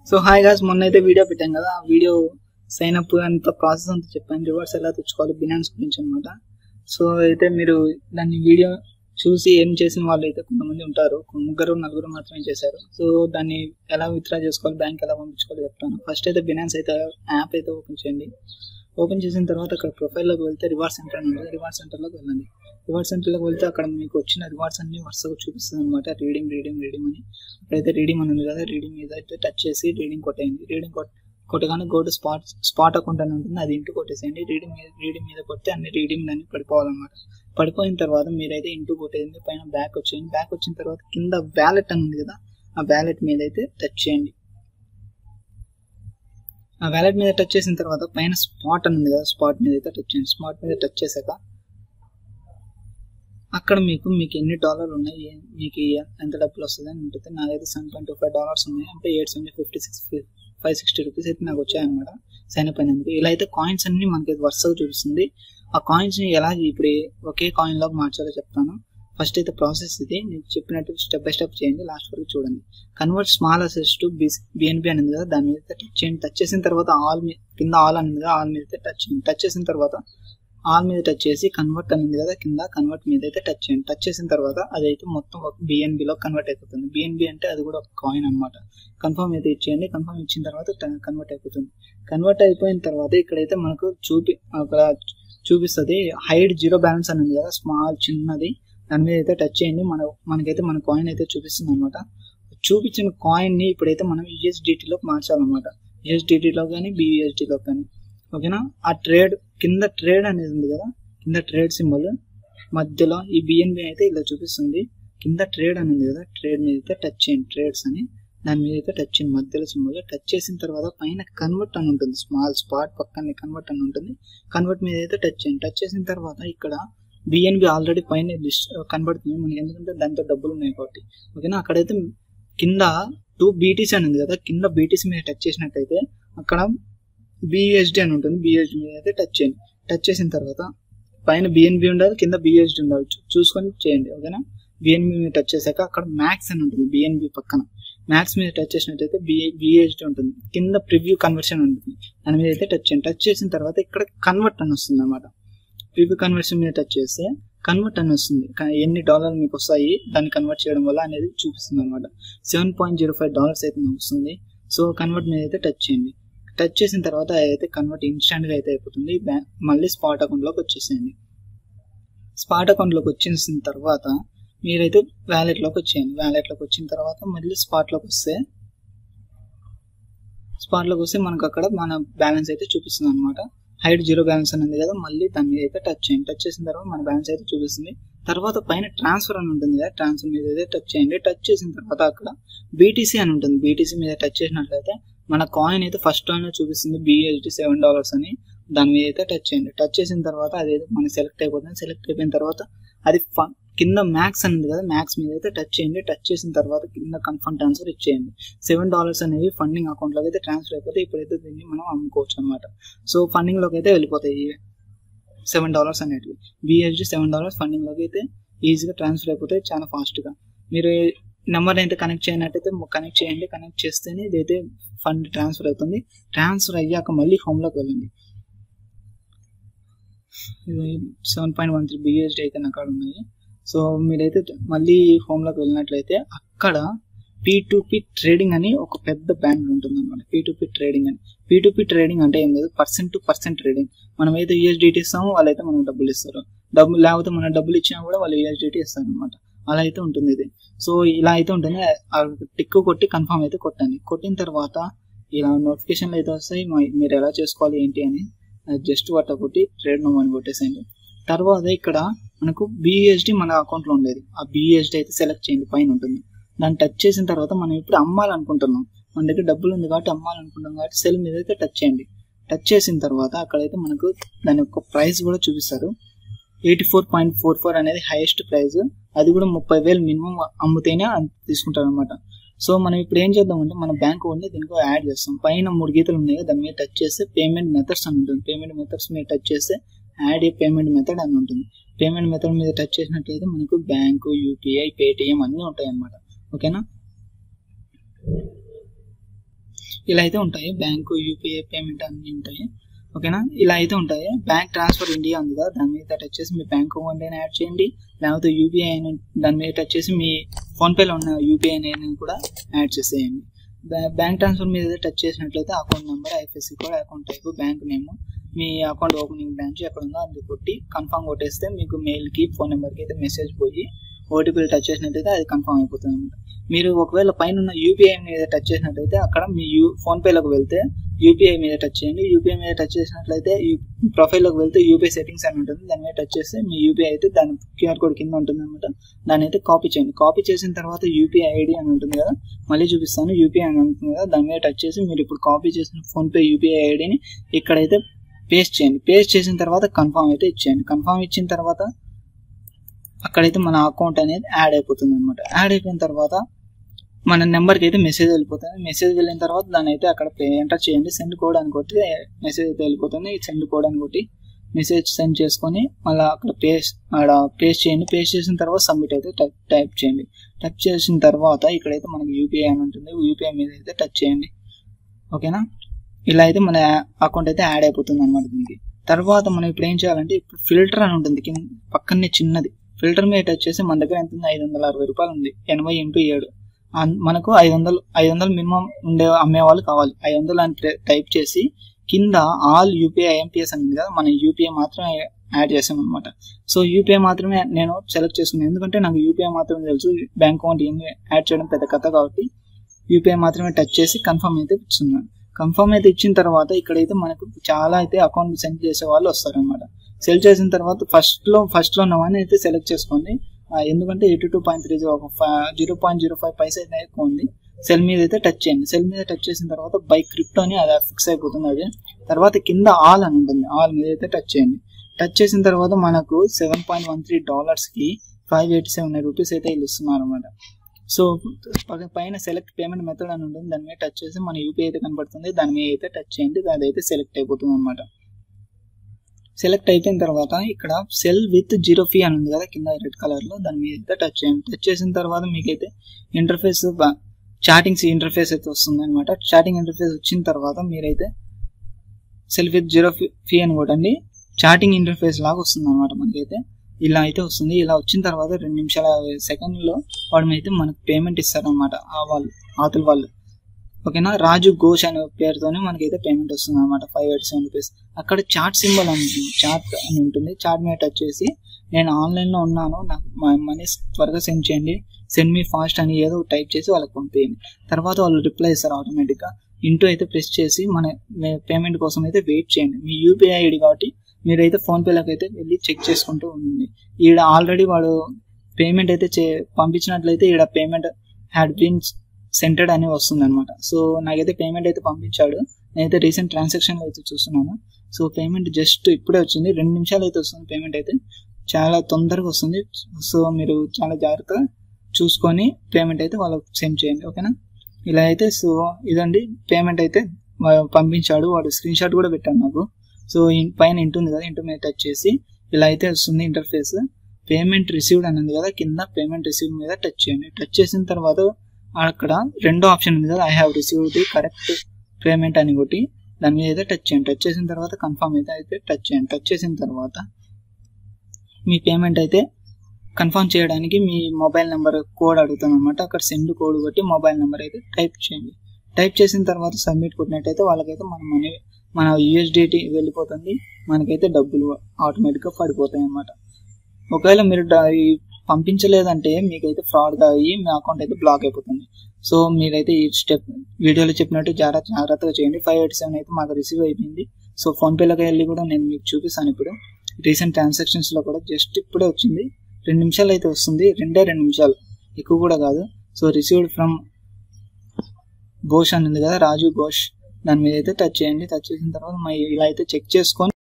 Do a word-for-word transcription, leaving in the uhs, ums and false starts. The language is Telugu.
సో హాయ్ గాయ్స్, మొన్న అయితే వీడియో పెట్టాం కదా, ఆ వీడియో సైన్ అప్ అంత ప్రాసెస్ అంతా చెప్పాను, రివార్డ్స్ ఎలా తెచ్చుకోవాలి బినాన్స్ గురించి అనమాట. సో అయితే మీరు దాన్ని వీడియో చూసి ఏం చేసిన వాళ్ళు అయితే కొంతమంది ఉంటారు, ముగ్గురు నలుగురు మాత్రమే చేశారు. సో దాన్ని ఎలా విత్డ్రా చేసుకోవాలి, బ్యాంక్ ఎలా పంపించుకోవాలి చెప్తాను. ఫస్ట్ అయితే బినాన్స్ అయితే యాప్ అయితే ఓపెన్ చేయండి. ఓపెన్ చేసిన తర్వాత అక్కడ ప్రొఫైల్లోకి వెళ్తే రివార్డ్ సెంటర్ అని ఉంటుంది, రివార్డ్ సెంటర్లోకి వెళ్ళండి. రివార్డ్ సెంటర్లోకి వెళ్తే అక్కడ మీకు వచ్చిన రివార్డ్స్ అన్ని వరుసగా చూపిస్తుంది అనమాట. రీడింగ్ రీడింగ్ రీడింగ్ అని అక్కడైతే రీడింగ్ అని ఉంది కదా, రీడింగ్ మీద అయితే టచ్ చేసి రీడింగ్ కొట్టేయండి. రీడింగ్ కొట్ కొట్టగానే go to spot spot account అని ఉంటుంది, అది ఇంటూ కొట్టేసేయండి. రీడింగ్ మీద రీడింగ్ మీద కొడితే అన్ని రీడింగ్ అన్ని పడిపోవాలన్నమాట. పడిపోయిన తర్వాత మీరైతే ఇంటూ కొట్టేయండి, పైన బ్యాక్ వచ్చేయండి. బ్యాక్ వచ్చిన తర్వాత కింద వ్యాలెట్ అని ఉంది కదా, ఆ వ్యాలెట్ మీద అయితే టచ్ చేయండి. ఆ వ్యాలెట్ మీద టచ్ చేసిన తర్వాత పైన స్పాట్ అని ఉంది కదా, స్పాట్ మీద అయితే టచ్ చేయండి. స్పాట్ మీద టచ్ చేశాక అక్కడ మీకు మీకు ఎన్ని డాలర్లు ఉన్నాయి, మీకు ఎంత డబ్బులు వస్తుంది అని ఉంటుంది. నాకైతే seven point two five dollars ఉన్నాయి, అంటే eight seventy fifty six five sixty rupees అయితే నాకు వచ్చాయన్నమాట సైన్ అప్ అయినందుకు. ఇలా అయితే కాయిన్స్ అన్ని మనకి వరుసగా చూపిస్తుంది. ఆ కాయిన్స్ ని ఎలా ఇప్పుడు ఒకే కాయిన్ లోకి మార్చాలో చెప్తాను. ఫస్ట్ అయితే ప్రాసెస్ ఇది నేను చెప్పినట్టు స్టెప్ బై స్టెప్ చేయండి, లాస్ట్ వరకు చూడండి. Convert small assets to BNB అనేది కదా, దాని మీద టచ్ చేయండి. టచ్ చేసిన తర్వాత ఆల్ కింద ఆల్ అనేది కదా, ఆల్ మీద టచ్ చేయండి. టచ్ చేసిన తర్వాత ఆల్ మీద టచ్ చేసి కన్వర్ట్ అనేది కదా, కింద కన్వర్ట్ మీద అయితే టచ్ చేయండి. టచ్ చేసిన తర్వాత అదైతే మొత్తం ఒక బిఎన్బిలో కన్వర్ట్ అయిపోతుంది. బిఎన్బి అంటే అది కూడా ఒక కాయిన్ అనమాట. కన్ఫర్మ్ అయితే ఇచ్చేయండి. కన్ఫర్మ్ ఇచ్చిన తర్వాత కన్వర్ట్ అయిపోతుంది. కన్వర్ట్ అయిపోయిన తర్వాత ఇక్కడైతే మనకు చూపి అక్కడ చూపిస్తుంది హైడ్ జీరో బ్యాలెన్స్ అనేది కదా, స్మాల్ చిన్నది, దాని మీద అయితే టచ్ చేయండి. మన మనకైతే మన కాయిన్ అయితే చూపిస్తుంది అనమాట. చూపించిన కాయిన్ ని ఇప్పుడైతే మనం యూఎస్డిటీలోకి మార్చాలన్నమాట. యూఎస్డిటీలో కానీ బియూఎస్డిలో కానీ, ఓకేనా. ఆ ట్రేడ్ కింద ట్రేడ్ అనేది ఉంది కదా, కింద ట్రేడ్ సింబల్ మధ్యలో ఈ బిఎన్బి అయితే ఇలా చూపిస్తుంది. కింద ట్రేడ్ అనేది కదా, ట్రేడ్ మీద అయితే టచ్ చేయండి. ట్రేడ్స్ అని దాని మీద అయితే టచ్ చేయండి, మధ్యలో సింబల్ టచ్ చేసిన తర్వాత పైన కన్వర్ట్ అని ఉంటుంది, స్మాల్ స్పాట్ పక్కనే కన్వర్ట్ అని ఉంటుంది. కన్వర్ట్ మీద అయితే టచ్ చేయండి. టచ్ చేసిన తర్వాత ఇక్కడ బిఎన్బి ఆల్రెడీ పైన లిస్ట్ కనబడుతుంది మనకి, ఎందుకంటే దాంతో డబ్బులు ఉన్నాయి కాబట్టి, ఓకేనా. అక్కడైతే కింద టూ బీటీసీ అని ఉంది కదా, కింద బీటీసీ మీద టచ్ చేసినట్టయితే అక్కడ బిఎస్డి అని ఉంటుంది, బిఎస్డి మీద అయితే టచ్ చేయండి. టచ్ చేసిన తర్వాత పైన బిఎన్బి ఉండాలి, కింద బిఎస్డి ఉండాలి, చూసుకొని చేయండి, ఓకేనా. బిఎన్బి మీద టచ్ చేశాక అక్కడ మ్యాక్స్ అని ఉంటుంది, బిఎన్బి పక్కన మ్యాక్స్ మీద టచ్ చేసినట్టయితే బిఏ బిఎస్డి ఉంటుంది, కింద ప్రివ్యూ కన్వర్షన్ ఉంటుంది, దాని మీద అయితే టచ్ చేయండి. టచ్ చేసిన తర్వాత ఇక్కడ కన్వర్ట్ అని వస్తుంది అన్నమాట. ప్రివ్యూ కన్వర్షన్ మీద టచ్ చేస్తే కన్వర్ట్ అని వస్తుంది, ఎన్ని డాలర్లు మీకు వస్తాయి దాన్ని కన్వర్ట్ చేయడం వల్ల అనేది చూపిస్తుంది అనమాట. Seven point zero five dollars అయితే నాకు వస్తుంది. సో కన్వర్ట్ మీద అయితే టచ్ చేయండి. టచ్ చేసిన తర్వాత అయితే కన్వర్ట్ ఇన్స్టాంట్ గా అయితే అయిపోతుంది. మళ్ళీ స్పాట్ అకౌంట్ లోకి వచ్చేసేయండి. స్పాట్ అకౌంట్ లోకి వచ్చేసిన తర్వాత మీరైతే వ్యాలెట్ లోకి వచ్చేయండి. వ్యాలెట్ లోకి వచ్చిన తర్వాత మళ్ళీ స్పాట్ లోకి వస్తే స్పాట్ లోకి వస్తే మనకు అక్కడ మన బ్యాలెన్స్ అయితే చూపిస్తుంది అనమాట. హైడ్ జీరో బ్యాలెన్స్ అనేది కదా, మళ్ళీ దాని మీద అయితే టచ్ చేయండి. టచ్ చేసిన తర్వాత మన బ్యాలెన్స్ అయితే చూపిస్తుంది. తర్వాత పైన ట్రాన్స్ఫర్ అని ఉంటుంది కదా, ట్రాన్స్ఫర్ మీద అయితే టచ్ చేయండి. టచ్ చేసిన తర్వాత అక్కడ బీటీసీ అని ఉంటుంది, బీటీసీ మీద టచ్ చేసినట్లయితే మన కాయిన్ అయితే ఫస్ట్ కాయిన్ చూపిస్తుంది బిఎస్డి సెవెన్ డాలర్స్ అని, దాని మీద అయితే టచ్ చేయండి. టచ్ చేసిన తర్వాత అదేదో మనకి సెలెక్ట్ అయిపోతుంది. సెలెక్ట్ అయిపోయిన తర్వాత అది కింద మ్యాక్స్ అని ఉంది కదా, మ్యాక్స్ మీద అయితే టచ్ చేయండి. టచ్ చేసిన తర్వాత కింద కన్ఫర్మ్ ట్రాన్స్ఫర్ ఇచ్చేయండి. సెవెన్ డాలర్స్ అనేవి ఫండింగ్ అకౌంట్ లోకి అయితే ట్రాన్స్ఫర్ అయిపోతే ఇప్పుడైతే దీన్ని మనం అమ్ముకోవచ్చు అనమాట. సో ఫండింగ్ లోకి అయితే వెళ్ళిపోతాయి సెవెన్ డాలర్స్ అనేటివి. బిఎస్డి సెవెన్ డాలర్స్ ఫండింగ్ లోకి అయితే ఈజీగా ట్రాన్స్ఫర్ అయిపోతాయి చాలా ఫాస్ట్ గా. మీరు నెంబర్ అయితే కనెక్ట్ చేయనట్టయితే కనెక్ట్ చేయండి. కనెక్ట్ చేస్తేనే ఇదైతే ఫండ్ ట్రాన్స్ఫర్ అవుతుంది. ట్రాన్స్ఫర్ అయ్యాక మళ్ళీ హోమ్ లోకి వెళ్ళండి. Seven point one three BSD అయితే అక్కడ ఉన్నాయి. సో మీరైతే మళ్ళీ హోమ్ లోకి వెళ్ళినట్లయితే అక్కడ పీ టూ పీ ట్రేడింగ్ అని ఒక పెద్ద బ్యాంక్ ఉంటుంది అనమాట. పీ టూ పీ ట్రేడింగ్ అని పీ టూ పీ ట్రేడింగ్ అంటే ఏం లేదు, పర్సెంట్ టు పర్సెంట్ ట్రేడింగ్. మనం అయితే యూఎస్డిటీ ఇస్తామో వాళ్ళైతే మనకు డబ్బులు ఇస్తారు, డబ్బులు లేకపోతే మనం డబ్బులు ఇచ్చినా కూడా వాళ్ళు యూఎస్డిటీ ఇస్తారు అనమాట. అలా అయితే ఉంటుంది ఇది. సో ఇలా అయితే ఉంటుంది. టిక్ కొట్టి కన్ఫర్మ్ అయితే కొట్టండి. కొట్టిన తర్వాత ఇలా నోటిఫికేషన్లు అయితే వస్తాయి, మీరు ఎలా చేసుకోవాలి ఏంటి అని. జస్ట్ వాట కొట్టి ట్రేడ్ నో అని కొట్టేసేయండి. తర్వాత ఇక్కడ మనకు బిఎస్డి మన అకౌంట్ లో ఉండేది, ఆ బిఎస్డి అయితే సెలెక్ట్ చేయండి, పైన ఉంటుంది. దాన్ని టచ్ చేసిన తర్వాత మనం ఇప్పుడు అమ్మాలనుకుంటున్నాం, మన దగ్గర డబ్బులు ఉంది కాబట్టి అమ్మాలనుకుంటున్నాం కాబట్టి సెల్ మీద అయితే టచ్ చేయండి. టచ్ చేసిన తర్వాత అక్కడైతే మనకు దాని యొక్క ప్రైస్ కూడా చూపిస్తారు. Eighty four point four four అనేది హైయెస్ట్ ప్రైస్, అది కూడా ముప్పై వేలు మినిమం అమ్ముతేనే తీసుకుంటారు అనమాట. సో మనం ఇప్పుడు ఏం చేద్దామంటే మన బ్యాంక్ ఉంది దీనికి యాడ్ చేస్తాం. పైన మూడు గీతలు ఉన్నాయి, దాని మీద టచ్ చేస్తే పేమెంట్ మెథడ్స్ అని ఉంటుంది. పేమెంట్ మెథడ్స్ మీద టచ్ చేస్తే యాడ్ ఏ పేమెంట్ మెథడ్ అని ఉంటుంది. పేమెంట్ మెథడ్ మీద టచ్ చేసినట్లయితే మనకు బ్యాంకు, యూపీఐ, పేటిఎం అన్నీ ఉంటాయి అన్నమాట, ఓకేనా. ఇలా అయితే ఉంటాయి. బ్యాంకు, యూపీఐ పేమెంట్ అన్నీ ఉంటాయి. ఓకేనా, ఇలా అయితే ఉంటాయి. బ్యాంక్ ట్రాన్స్ఫర్ ఇండియా ఉంది కదా, దాని మీద టచ్ చేసి మీ బ్యాంక్ అకౌంట్ అయినా యాడ్ చేయండి, లేకపోతే యూపీఐ అయినా దాని మీద టచ్ చేసి మీ ఫోన్పేలో ఉన్న యూపీఐ అయినా కూడా యాడ్ చేసేయండి. బ్యాంక్ ట్రాన్స్ఫర్ మీద టచ్ చేసినట్లయితే account number, IFSC code, account type, bank name, మీ అకౌంట్ ఓపెనింగ్ బ్రాంచ్ ఎక్కడ ఉందో అందుకు కొట్టి కన్ఫర్మ్ కొట్టేస్తే మీకు మెయిల్కి, ఫోన్ నెంబర్కి అయితే మెసేజ్ పోయి ఓటీపీ టచ్ చేసినట్లయితే అది కన్ఫర్మ్ అయిపోతుంది అనమాట. మీరు ఒకవేళ పైన ఉన్న యూపీఐ మీద టచ్ చేసినట్లయితే అక్కడ మీ యూ ఫోన్పేలోకి వెళ్తే యూపీఐ మీద టచ్ చేయండి. యూపీఐ మీద టచ్ చేసినట్లయితే ప్రొఫైల్లోకి వెళ్తే యూపీఐ సెట్టింగ్స్ అని ఉంటుంది, దాని మీద టచ్ చేస్తే మీ యూపీఐ అయితే దాని క్యూఆర్ కోడ్ కింద ఉంటుంది అనమాట. దాన్ని అయితే కాపీ చేయండి. కాపీ చేసిన తర్వాత యూపీఐ ఐడి అని ఉంటుంది కదా, మళ్ళీ చూపిస్తాను, యూపీఐ అని ఉంటుంది కదా, దాని మీద టచ్ చేసి మీరు ఇప్పుడు కాపీ చేసిన ఫోన్పే యూపీఐ ఐడిని ఇక్కడైతే పేస్ట్ చేయండి. పేస్ట్ చేసిన తర్వాత కన్ఫర్మ్ అయితే ఇచ్చేయండి. కన్ఫర్మ్ ఇచ్చిన తర్వాత అక్కడైతే మన అకౌంట్ అనేది యాడ్ అయిపోతుంది అనమాట. యాడ్ అయిపోయిన తర్వాత మన నెంబర్కి అయితే మెసేజ్ వెళ్ళిపోతుంది. మెసేజ్ వెళ్ళిన తర్వాత దాన్ని అయితే అక్కడ ఎంటర్ చేయండి. సెండ్ కోడ్ అని కొట్టి మెసేజ్ అయితే వెళ్ళిపోతుంది. సెండ్ కోడ్ అని కొట్టి మెసేజ్ సెండ్ చేసుకొని మళ్ళీ అక్కడ పేస్ట్ అక్కడ పేస్ట్ చేయండి. పేస్ట్ చేసిన తర్వాత సబ్మిట్ అయితే టైప్ టైప్ చేయండి. టైప్ చేసిన తర్వాత ఇక్కడైతే మనకి యూపీఐ అని ఉంటుంది, యూపీఐ మీద అయితే టచ్ చేయండి. ఓకేనా, ఇలా అయితే మన అకౌంట్ అయితే యాడ్ అయిపోతుంది అనమాట. దీనికి తర్వాత మనం ఇప్పుడు ఏం చేయాలంటే ఇప్పుడు ఫిల్టర్ అని ఉంటుంది కింద పక్కనే చిన్నది, ఫిల్టర్ మీద టచ్ చేసి మన దగ్గర ఎంత ఉంది, ఐదు వందల అరవై రూపాయలు ఉంది. ఎనభై ఇంటూ ఏడు మనకు ఐదు వందలు ఐదు వందలు మినిమం ఉండే అమ్మే వాళ్ళు కావాలి. ఐదు వందలు అని టైప్ చేసి కింద ఆల్ యూపీఐ ఐఎంపీఎస్ అని ఉంది కదా, మనం యూపీఐ మాత్రమే యాడ్ చేసాం అనమాట. సో యూపీఐ మాత్రమే నేను సెలెక్ట్ చేసుకున్నాను, ఎందుకంటే నాకు యూపీఐ మాత్రమే తెలుసు, బ్యాంక్ అకౌంట్ ఏమి యాడ్ చేయడం పెద్ద కథ కాబట్టి యూపీఐ మాత్రమే టచ్ చేసి కన్ఫర్మ్ అయితే ఇస్తున్నాను. కన్ఫర్మ్ అయితే ఇచ్చిన తర్వాత ఇక్కడైతే మనకు చాలా అయితే అకౌంట్ సెండ్ చేసే వాళ్ళు వస్తారు అనమాట. సెల్ చేసిన తర్వాత ఫస్ట్ లో ఫస్ట్ లో ఉన్నవన్నీ అయితే సెలెక్ట్ చేసుకోండి, ఎందుకంటే eighty two point three zero zero point zero five paisa అయితే ఎక్కువ ఉంది. సెల్ మీద అయితే టచ్ చేయండి. సెల్ మీద టచ్ చేసిన తర్వాత బై క్రిప్టో అని అది ఫిక్స్ అయిపోతుంది. అది తర్వాత కింద ఆల్ అని ఉంటుంది, ఆల్ మీద అయితే టచ్ చేయండి. టచ్ చేసిన తర్వాత మనకు seven point one three dollars కి ఫైవ్ ఎయిటీ సెవెన్ రూపీస్ అయితే వీళ్ళు ఇస్తున్నారు అనమాట. సో పైన సెలెక్ట్ పేమెంట్ మెథడ్ అని ఉంటుంది, దాని మీద టచ్ చేసి మన యూపీఐ అయితే కనబడుతుంది, దాని మీద అయితే టచ్ చేయండి, అది అయితే సెలెక్ట్ అయిపోతుంది అనమాట. సెలెక్ట్ అయిపోయిన తర్వాత ఇక్కడ సెల్ విత్ జీరో ఫీ అని ఉంది కదా కింద రెడ్ కలర్ లో, దాని మీద అయితే టచ్ చేయండి. టచ్ చేసిన తర్వాత మీకైతే ఇంటర్ఫేస్ చాటింగ్స్ ఇంటర్ఫేస్ అయితే వస్తుంది అనమాట. చాటింగ్ ఇంటర్ఫేస్ వచ్చిన తర్వాత మీరైతే సెల్ విత్ జీరో ఫీ అని కొట్టండి, చాటింగ్ ఇంటర్ఫేస్ లాగా వస్తుంది అనమాట. మనకైతే ఇలా అయితే వస్తుంది. ఇలా వచ్చిన తర్వాత రెండు నిమిషాల సెకండ్ లో వాడు అయితే మనకు పేమెంట్ ఇస్తారనమాట, ఆ వాళ్ళు ఆతుల వాళ్ళు. ఓకేనా, రాజు ఘోష్ అనే పేరుతోనే మనకైతే పేమెంట్ వస్తుంది అనమాట, ఫైవ్ ఎయిటీ సెవెన్ రూపీస్. అక్కడ చాట్ సింబల్ అని ఉంటుంది, చాట్ అని ఉంటుంది, చాట్ మీద టచ్ చేసి నేను ఆన్లైన్ లో ఉన్నాను, నాకు మా మనీ త్వరగా సెండ్ చేయండి, సెండ్ మీ ఫాస్ట్ అని ఏదో టైప్ చేసి వాళ్ళకి పంపేయండి. తర్వాత వాళ్ళు రిప్లై ఇస్తారు ఆటోమేటిక్ గా. ఇంటూ అయితే ప్రెస్ చేసి మన పేమెంట్ కోసం అయితే వెయిట్ చేయండి. మీ యూపీఐ ఐడి కాబట్టి మీరైతే ఫోన్ పేలోకి అయితే వెళ్ళి చెక్ చేసుకుంటూ ఉంది. ఈడ ఆల్రెడీ వాడు పేమెంట్ అయితే చే పంపించినట్లయితే ఈడ పేమెంట్ హ్యాడ్ బీన్ సెంటెడ్ అని వస్తుంది అనమాట. సో నాకైతే పేమెంట్ అయితే పంపించాడు, నేనైతే రీసెంట్ ట్రాన్సాక్షన్ అయితే చూస్తున్నాను. సో పేమెంట్ జస్ట్ ఇప్పుడే వచ్చింది, రెండు నిమిషాలు అయితే వస్తుంది పేమెంట్ అయితే, చాలా తొందరగా వస్తుంది. సో మీరు చాలా జాగ్రత్తగా చూసుకొని పేమెంట్ అయితే వాళ్ళకి సెండ్ చేయండి. ఓకేనా, ఇలా అయితే సో ఇదండి పేమెంట్ అయితే పంపించాడు, వాడు స్క్రీన్ షాట్ కూడా పెట్టాడు నాకు. సో పైన ఇంటుంది కదా, ఇంటి మీద టచ్ చేసి ఇలా అయితే వస్తుంది ఇంటర్ఫేస్. పేమెంట్ రిసీవ్డ్ అని ఉంది కదా కింద, పేమెంట్ రిసీవ్డ్ మీద టచ్ చేయండి. టచ్ చేసిన తర్వాత అక్కడ రెండో ఆప్షన్ ఉంది కదా, I have received the correct payment అని కొట్టి దాని మీద అయితే టచ్ చేయండి. టచ్ చేసిన తర్వాత కన్ఫర్మ్ అయితే అయితే టచ్ చేయండి. టచ్ చేసిన తర్వాత మీ పేమెంట్ అయితే కన్ఫర్మ్ చేయడానికి మీ మొబైల్ నెంబర్ కోడ్ అడుగుతాను అనమాట. అక్కడ సెండ్ కోడ్ కొట్టి మొబైల్ నెంబర్ అయితే టైప్ చేయండి. టైప్ చేసిన తర్వాత సబ్మిట్ కొట్టినట్టయితే వాళ్ళకైతే మన మనీ మన యూఎస్డిటీ వెళ్ళిపోతుంది, మనకైతే డబ్బులు ఆటోమేటిక్గా పడిపోతాయి అన్నమాట. ఒకవేళ మీరు పంపించలేదంటే మీకైతే ఫ్రాడ్ అయ్యి మీ అకౌంట్ అయితే బ్లాక్ అయిపోతుంది. సో మీరైతే ఈ స్టెప్ వీడియోలో చెప్పినట్టు జాగ్రత్త జాగ్రత్తగా చేయండి. ఫైవ్ ఎయిటీ సెవెన్ అయితే మాకు రిసీవ్ అయిపోయింది. సో ఫోన్పేలోకి వెళ్ళి కూడా నేను మీకు చూపిస్తాను. ఇప్పుడు రీసెంట్ ట్రాన్సాక్షన్స్లో కూడా జస్ట్ ఇప్పుడే వచ్చింది, రెండు నిమిషాలు అయితే వస్తుంది, రెండే రెండు నిమిషాలు, ఎక్కువ కూడా కాదు. సో రిసీవ్డ్ ఫ్రమ్ ఘోష్ అని ఉంది కదా, రాజు ఘోష్, దాని మీద అయితే టచ్ చేయండి. టచ్ చేసిన తర్వాత ఇలా అయితే చెక్ చేసుకొని